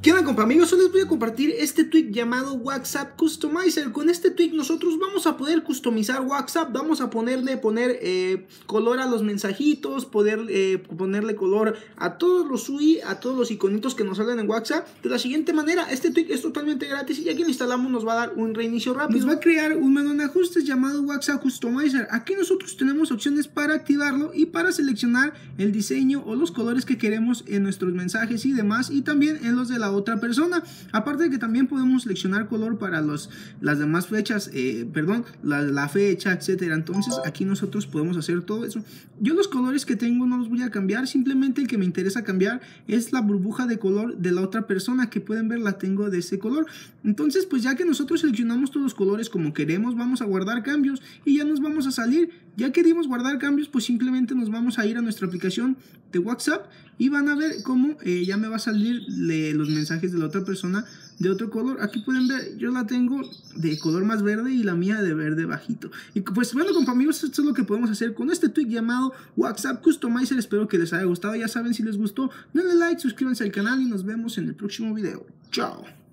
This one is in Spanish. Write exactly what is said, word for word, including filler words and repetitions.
¿Qué onda, compa amigos? Hoy les voy a compartir este tweak llamado WhatsApp Customizer. Con este tweak nosotros vamos a poder customizar WhatsApp. Vamos a ponerle poner eh, color a los mensajitos, poder eh, ponerle color a todos los U I, a todos los iconitos que nos salen en WhatsApp. De la siguiente manera, este tweak es totalmente gratis y ya que lo instalamos nos va a dar un reinicio rápido. Nos va a crear un menú de ajustes llamado WhatsApp Customizer. Aquí nosotros tenemos opciones para activarlo y para seleccionar el diseño o los colores que queremos en nuestros mensajes y demás, y también en los de la otra persona. Aparte de que también podemos seleccionar color para los, las demás fechas, eh, perdón, la, la fecha, etcétera. Entonces aquí nosotros podemos hacer todo eso. Yo los colores que tengo no los voy a cambiar, simplemente el que me interesa cambiar es la burbuja de color de la otra persona, que pueden ver la tengo de ese color. Entonces pues ya que nosotros seleccionamos todos los colores como queremos, vamos a guardar cambios y ya nos vamos a salir. Ya que dimos guardar cambios, pues simplemente nos vamos a ir a nuestra aplicación de WhatsApp y van a ver cómo eh, ya me va a salir de los mensajes de la otra persona de otro color. Aquí pueden ver, yo la tengo de color más verde y la mía de verde bajito. Y pues bueno, compa amigos, esto es lo que podemos hacer con este tweak llamado WhatsApp Customizer. Espero que les haya gustado. Ya saben, si les gustó, denle like, suscríbanse al canal y nos vemos en el próximo video. Chao.